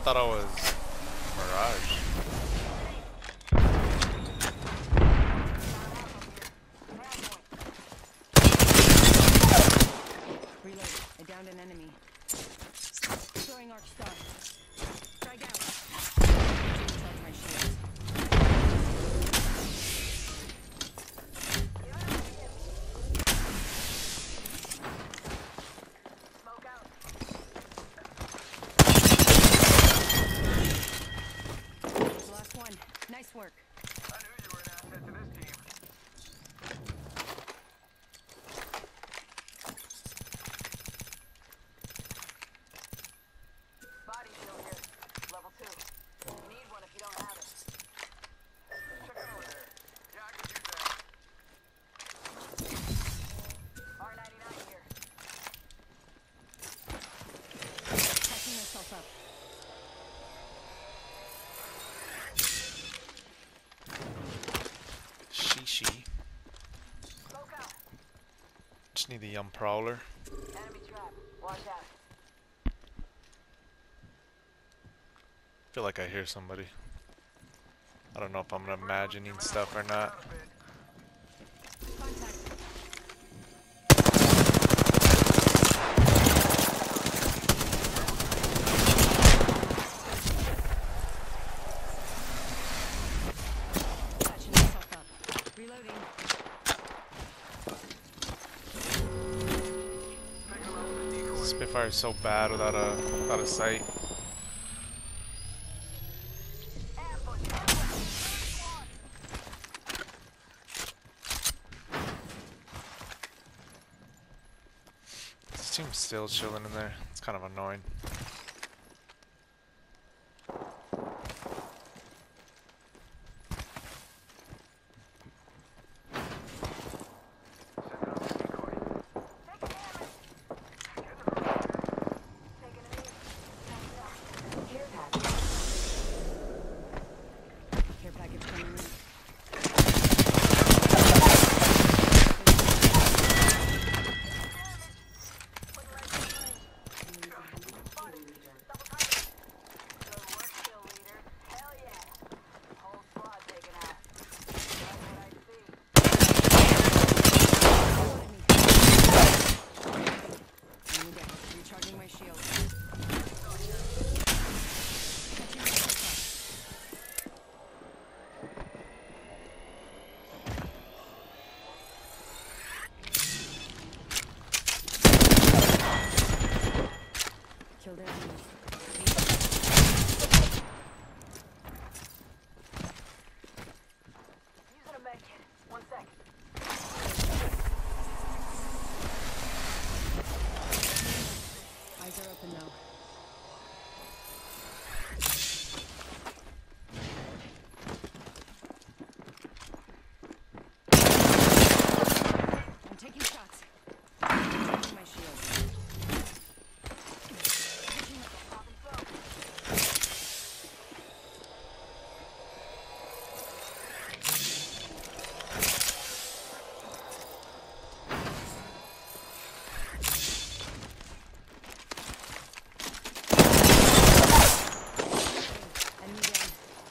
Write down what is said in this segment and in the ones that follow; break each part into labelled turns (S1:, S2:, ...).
S1: thought I was Mirage.
S2: Reload. I downed an enemy. Throwing arc star. Frag out. Recharge my shields. Smoke out. Last one. Nice work.
S3: I knew you were an asset to this team. Body still here. Level 2. Need one if you don't have it. Check it over there. Yeah, I can use that. R99 here.
S2: Patching myself up.
S1: She.
S3: Smoke out.
S1: Just need the prowler.
S3: Enemy trap. Watch out.
S1: Feel like I hear somebody. I don't know if I'm imagining stuff or not.
S2: Contact. Patching myself up. Reloading.
S1: Spitfire is so bad without a sight. This team's still chilling in there. It's kind of annoying.
S2: Care package coming in. Recharging my shield. Catching myself up. Killed enemies.
S3: Using a med kit. 1 sec.
S2: Eyes are open now. I'm taking shots. Recharging my shield. Enemy down.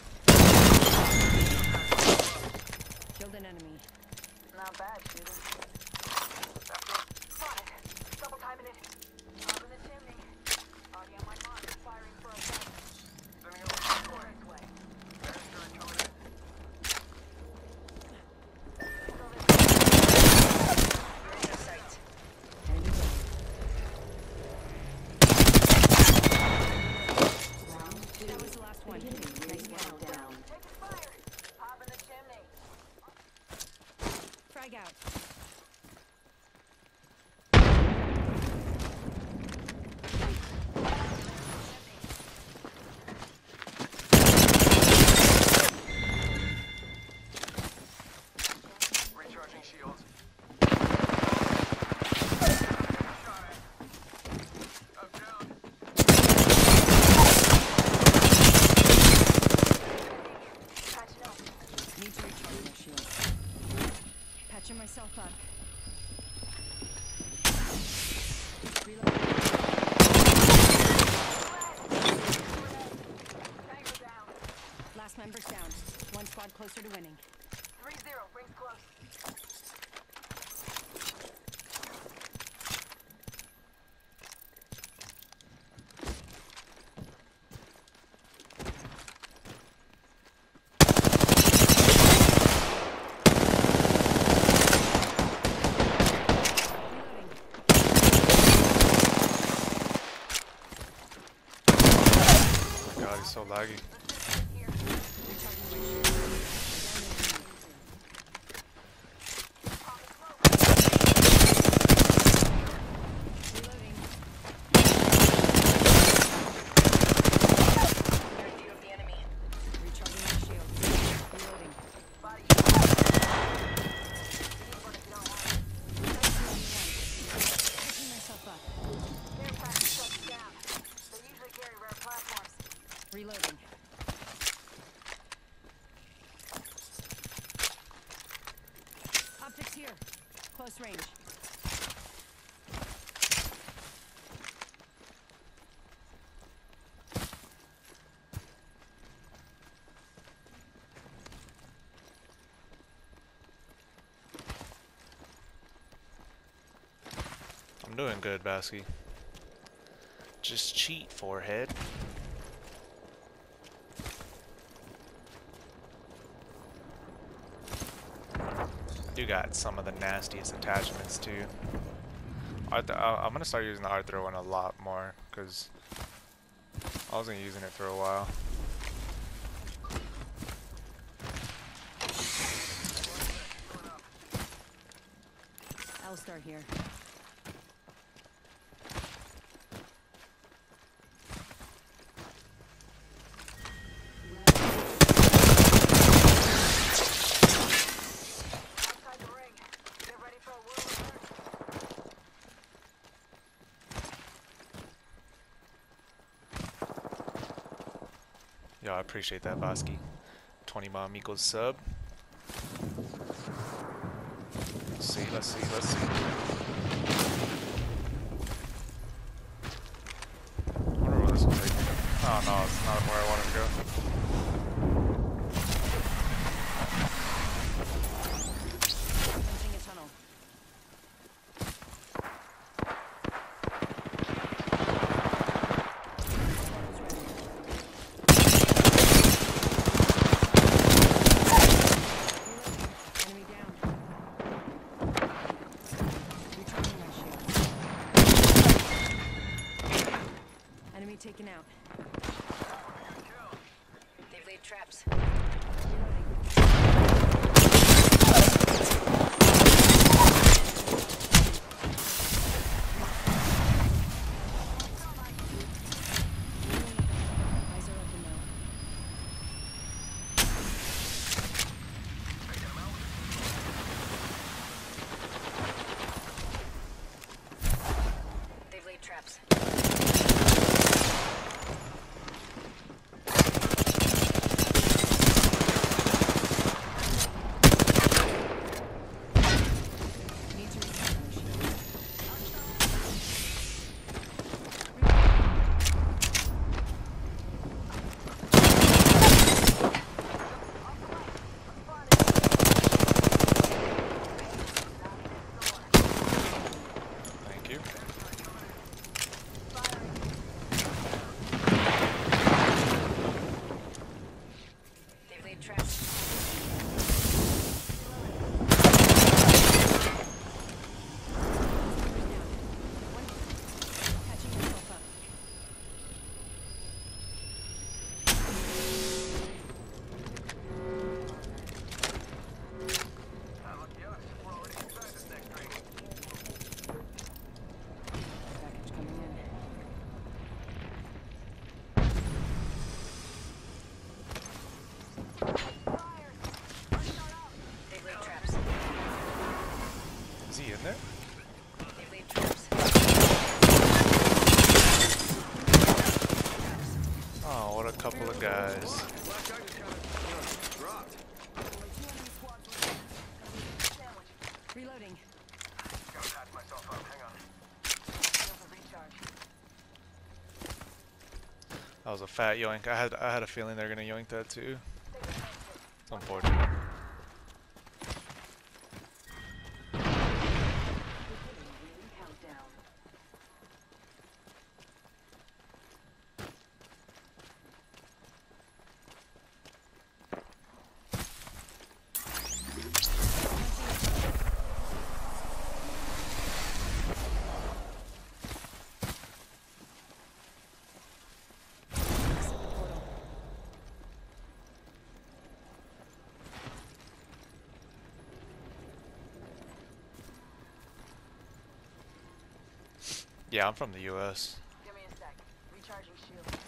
S2: Killed an enemy.
S3: Not bad, shooter. Spotted. Double timing it. Up in the chimney. Already on my mark. Firing for a second. Sending over the correct way. Airstrike coming in. Sight.
S2: Enemy down. That was the last one. Nice one. Down.
S3: Taking fire. Hop in the chimney.
S2: Frag out. members down. One squad closer to winning.
S3: 3-0, rings close.
S1: Oh my god, he's so laggy.
S2: Reloading. Optics here. Close range.
S1: I'm doing good, Basky. Just cheat, forehead. You got some of the nastiest attachments too. I'm gonna start using the Arthur one a lot more because I wasn't using it for a while.
S2: L-Star here.
S3: Outside the ring. Get ready for a whirl alert.
S1: Yo, I appreciate that, Bosky. 20 mom equals sub. Let's see, let's see, let's see. I wonder where this will take me. Oh no, it's not where I wanted to go.
S2: Entering a tunnel. Enemy down. Recharging my shield. Enemy taken out. They've laid traps. Eyes are open now. They've laid traps. Need to recharge my shield.
S1: Thank you.
S2: They've laid traps. Catching myself up. Package coming in. They've laid traps.
S1: Is he in there?
S2: They've laid traps.
S1: Oh, what a couple of guys.
S2: Reloading.
S3: Gotta patch myself up. Hang on. Shields will recharge.
S1: That was a fat yoink. I had a feeling they're gonna yoink that too. It's unfortunate.
S2: Countdown.
S1: Yeah, I'm from the US.
S3: Give me a sec. Recharging shield.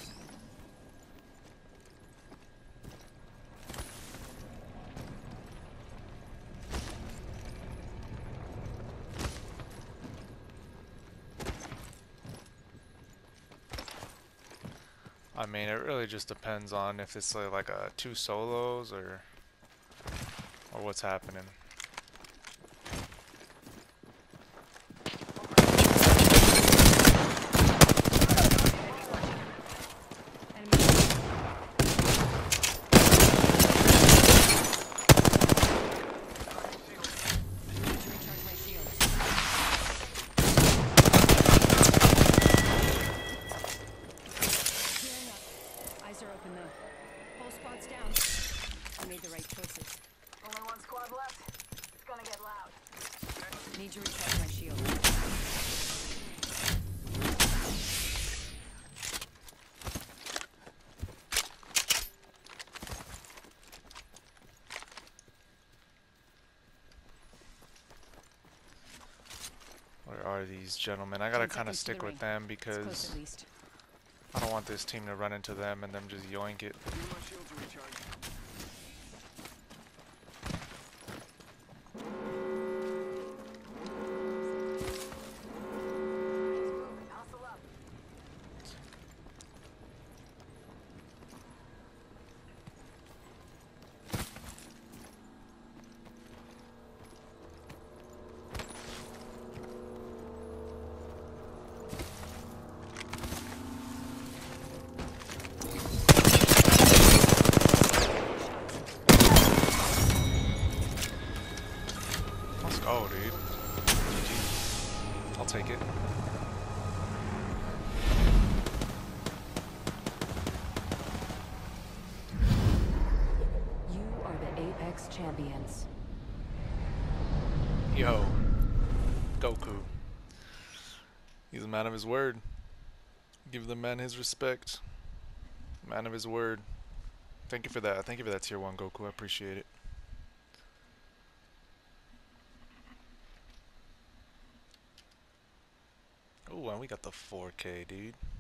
S1: I mean, it really just depends on if it's like a 2 solos or what's happening.
S2: Eyes are open though. Whole squad's down. I made the right choices.
S3: Only one squad left. It's gonna get loud.
S2: Need to recharge my shield.
S1: Where are these gentlemen? I gotta
S2: 10
S1: kind of
S2: seconds to the
S1: stick with
S2: ring.
S1: them
S2: It's close
S1: because
S2: at least.
S1: I don't want this team to run into them and them just yoink it.
S4: My shields are recharged.
S3: Hustle up.
S1: Let's go, dude. GG. I'll take it.
S2: You are the Apex champions.
S1: Yo. Goku. He's a man of his word. Give the man his respect. Man of his word. Thank you for that. Thank you for that tier 1 Goku. I appreciate it. Oh, and we got the 4K, dude.